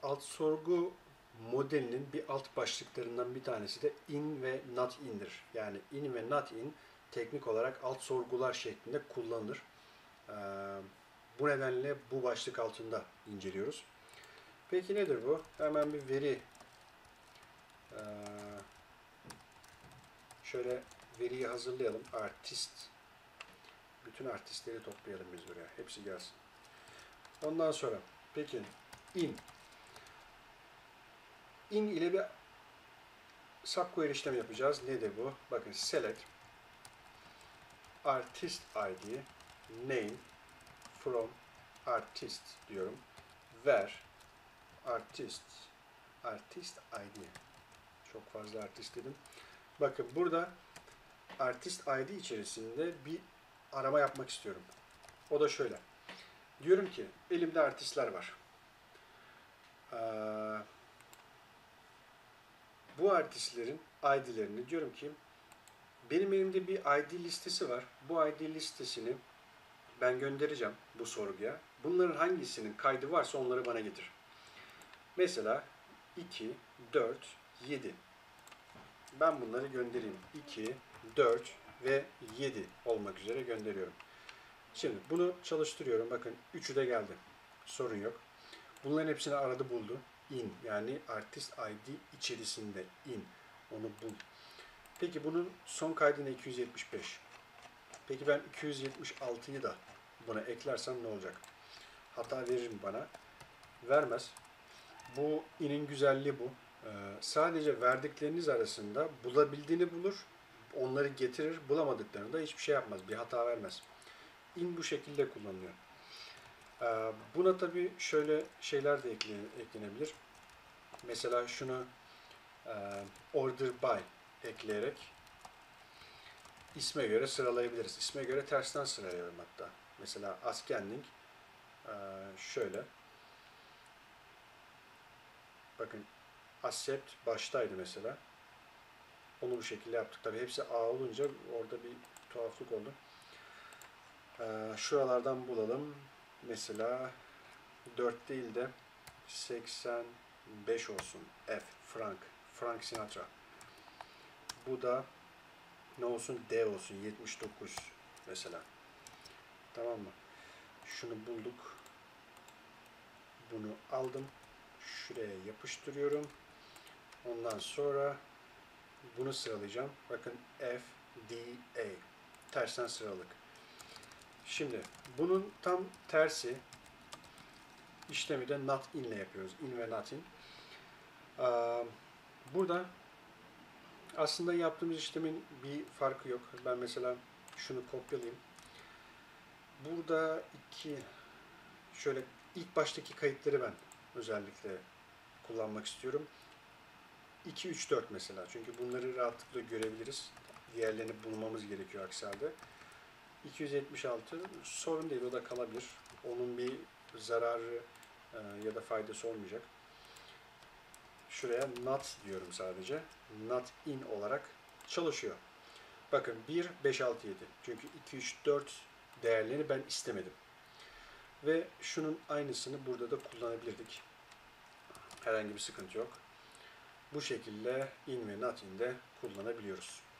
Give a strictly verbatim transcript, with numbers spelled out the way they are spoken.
alt sorgu modelinin bir alt başlıklarından bir tanesi de in ve not in'dir. Yani in ve not in teknik olarak alt sorgular şeklinde kullanılır. Ee, bu nedenle bu başlık altında inceliyoruz. Peki nedir bu? Hemen bir veri ee, şöyle veriyi hazırlayalım. Artist. Bütün artistleri toplayalım biz buraya. Hepsi gelsin. Ondan sonra peki in. In ile bir subquery işlem yapacağız. Nedir bu? Bakın select artist id name from artist diyorum. Ver artist artist id. Çok fazla artist dedim. Bakın burada artist id içerisinde bir arama yapmak istiyorum. O da şöyle. Diyorum ki elimde artistler var. Ee, bu artistlerin I D'lerini diyorum ki benim elimde bir I D listesi var. Bu I D listesini ben göndereceğim bu sorguya. Bunların hangisinin kaydı varsa onları bana getir. Mesela iki, dört, yedi. Ben bunları göndereyim. iki, dört ve yedi olmak üzere gönderiyorum. Şimdi bunu çalıştırıyorum. Bakın üçü de geldi. Sorun yok. Bunların hepsini aradı buldu. In yani artist I D içerisinde in. Onu bul. Peki bunun son kaydına iki yüz yetmiş beş. Peki ben iki yüz yetmiş altıyı da buna eklersem ne olacak? Hata verir mi bana? Vermez. Bu in'in güzelliği bu. Ee, sadece verdikleriniz arasında bulabildiğini bulur, onları getirir, bulamadıklarını da hiçbir şey yapmaz, bir hata vermez. In bu şekilde kullanılıyor. Ee, buna tabii şöyle şeyler de eklenebilir. Mesela şunu e, order by ekleyerek isme göre sıralayabiliriz. İsme göre tersten sıralayalım hatta. Mesela ascending e, şöyle. Bakın accept baştaydı mesela. Onu bu şekilde yaptık. Tabii hepsi A olunca orada bir tuhaflık oldu. Ee, şuralardan bulalım. Mesela dört değil de seksen beş olsun. F. Frank. Frank Sinatra. Bu da ne olsun? D olsun. yetmiş dokuz mesela. Tamam mı? Şunu bulduk. Bunu aldım. Şuraya yapıştırıyorum. Ondan sonra bunu sıralayacağım. Bakın F, D, A. Tersten sıraladık. Şimdi bunun tam tersi işlemi de not in ile yapıyoruz. In ve not in. Burada aslında yaptığımız işlemin bir farkı yok. Ben mesela şunu kopyalayayım. Burada iki şöyle ilk baştaki kayıtları ben özellikle kullanmak istiyorum. iki, üç, dört mesela. Çünkü bunları rahatlıkla görebiliriz. Diğerlerini bulmamız gerekiyor aksi halde. iki yüz yetmiş altı sorun değil, o da kalabilir. Onun bir zararı e, ya da faydası olmayacak. Şuraya not diyorum sadece. Not in olarak çalışıyor. Bakın bir, beş, altı, yedi. Çünkü iki, üç, dört değerlerini ben istemedim. Ve şunun aynısını burada da kullanabilirdik. Herhangi bir sıkıntı yok. Bu şekilde in ve not in de kullanabiliyoruz.